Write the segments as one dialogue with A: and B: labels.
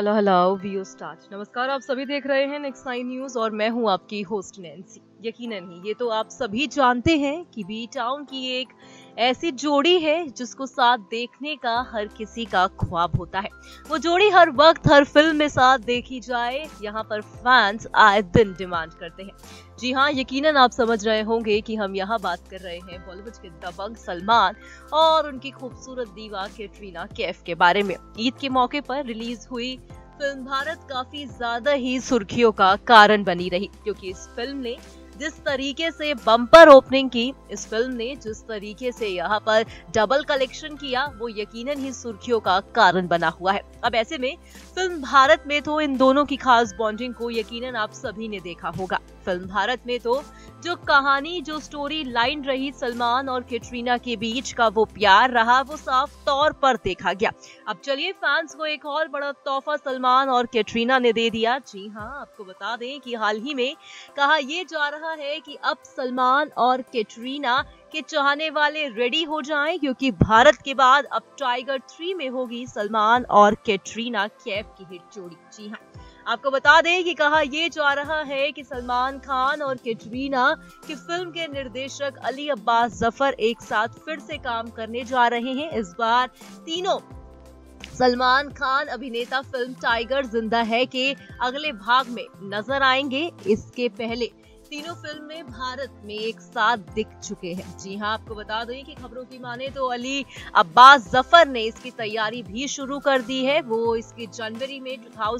A: Hello hello VO start. नमस्कार, आप सभी देख रहे हैं नेक्स्ट 9 न्यूज और मैं हूं आपकी होस्ट नैन्सी। यकीनन ही ये तो आप सभी जानते हैं कि बी टाउन की एक ऐसी जोड़ी है जिसको साथ देखने का हर किसी का ख्वाब होता है। वो जोड़ी हर वक्त हर फिल्म में साथ देखी जाए, यहाँ पर फैंस आए दिन डिमांड करते हैं। जी हाँ, यकीनन आप समझ रहे होंगे कि हम यहाँ बात कर रहे हैं बॉलीवुड के दबंग सलमान और उनकी खूबसूरत दीवा कैटरीना कैफ के बारे में। ईद के मौके पर रिलीज हुई फिल्म भारत काफी ज्यादा ही सुर्खियों का कारण बनी रही, क्योंकि इस फिल्म ने जिस तरीके से बम्पर ओपनिंग की, इस फिल्म ने जिस तरीके से यहाँ पर डबल कलेक्शन किया, वो यकीनन ही सुर्खियों का कारण बना हुआ है। अब ऐसे में फिल्म भारत में तो इन दोनों की खास बॉन्डिंग को यकीनन आप सभी ने देखा होगा। फिल्म भारत में तो जो कहानी, जो स्टोरी लाइन रही सलमान और कैटरीना के बीच का वो प्यार रहा, वो साफ तौर पर देखा गया। अब चलिए फैंस को एक और बड़ा तोहफा सलमान और कैटरीना ने दे दिया। जी हाँ, आपको बता दें कि हाल ही में कहा ये जा रहा है कि अब सलमान और कैटरीना के चाहने वाले रेडी हो जाएं, क्योंकि भारत के बाद अब टाइगर 3 में होगी सलमान और कैटरीना कैफ की हिट जोड़ी। जी हाँ, आपको बता दें कि कहा ये जा रहा है कि सलमान खान और कैटरीना की फिल्म के निर्देशक अली अब्बास जफर एक साथ फिर से काम करने जा रहे हैं। इस बार तीनों सलमान खान अभिनेता फिल्म टाइगर जिंदा है के अगले भाग में नजर आएंगे। इसके पहले तीनों फिल्म में भारत में एक साथ दिख चुके हैं। जी हाँ, आपको बता दें कि खबरों की माने तो अली अब्बास जफर ने इसकी तैयारी भी शुरू कर दी है। वो इसकी जनवरी में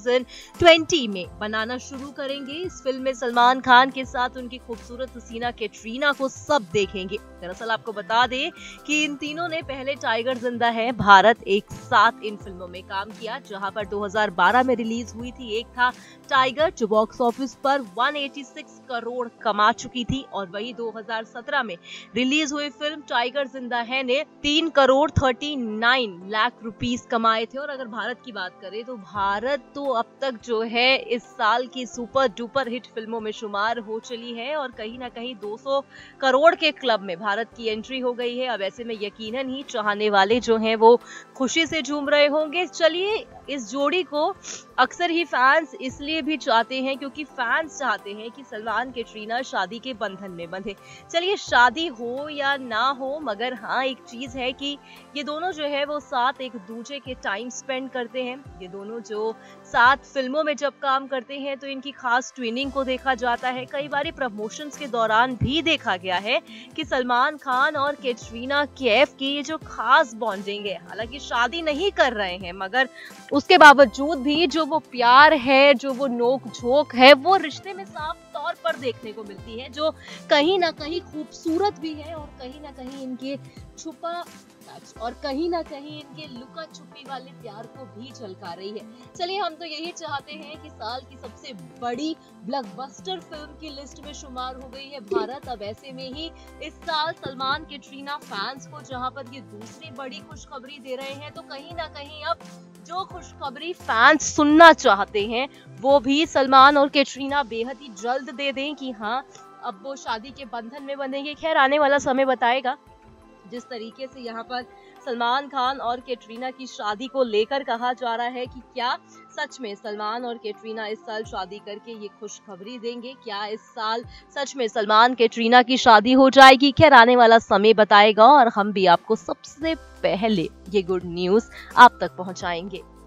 A: 2020 में बनाना शुरू करेंगे। इस फिल्म में सलमान खान के साथ उनकी खूबसूरत हसीना कैटरीना को सब देखेंगे। दरअसल आपको बता दें कि इन तीनों ने पहले टाइगर जिंदा है भारत एक साथ इन फिल्मों में काम किया, जहां पर 2012 में रिलीज हुई थी। एक था टाइगर जो बॉक्स ऑफिस पर 186 करोड़ कमा चुकी थी, और वही 2017 में रिलीज हुई फिल्म टाइगर जिंदा है ने 3 करोड़ 39 लाख रुपीस कमाए थे। और अगर भारत की बात करें तो भारत तो अब तक जो है इस साल की सुपर डुपर हिट फिल्मों में शुमार हो चली है और कहीं ना कहीं 200 करोड़ के क्लब में भारत की एंट्री हो गई है। अब ऐसे में यकीनन ही चाहने वाले जो हैं वो खुशी से झूम रहे होंगे। चलिए, इस जोड़ी को अक्सर ही फैंस इसलिए भी चाहते हैं क्योंकि फैंस चाहते हैं कि सलमान कैटरीना शादी के बंधन में बंधे। चलिए, शादी हो या ना हो, मगर हाँ एक चीज है कि ये दोनों जो है वो साथ एक दूसरे के टाइम स्पेंड करते हैं। ये दोनों जो साथ फिल्मों में जब काम करते हैं तो इनकी खास ट्विनिंग को देखा जाता है। कई बार प्रमोशंस के दौरान भी देखा गया है कि सलमान खान और कैटरीना कैफ की ये जो खास बॉन्डिंग है, हालांकि शादी नहीं कर रहे हैं, मगर उसके बावजूद भी जो वो प्यार है, जो वो नोक झोंक है, वो रिश्ते में साफ तौर पर देखने को मिलती है, जो कहीं ना कहीं खूबसूरत भी है और कहीं ना कहीं इनके छुपा और कहीं ना कहीं इनके लुका छुपी वाले प्यार को भी झलका रही है। चलिए, हम तो यही चाहते हैं कि साल की सबसे बड़ी ब्लॉकबस्टर फिल्म की लिस्ट में शुमार हो गई है भारत। अब ऐसे में ही इस साल सलमान कैटरीना फैंस को जहां पर ये दूसरी बड़ी खुशखबरी दे रहे हैं, तो कहीं ना कहीं अब जो खुशखबरी फैंस सुनना चाहते हैं वो भी सलमान और कैटरीना बेहद ही जल्द दे दें कि हाँ अब वो शादी के बंधन में बंधेंगे। खैर, आने वाला समय बताएगा। जिस तरीके से यहाँ पर सलमान खान और कैटरीना की शादी को लेकर कहा जा रहा है कि क्या सच में सलमान और कैटरीना इस साल शादी करके ये खुशखबरी देंगे, क्या इस साल सच में सलमान कैटरीना की शादी हो जाएगी? खैर, आने वाला समय बताएगा और हम भी आपको सबसे पहले ये गुड न्यूज आप तक पहुंचाएंगे।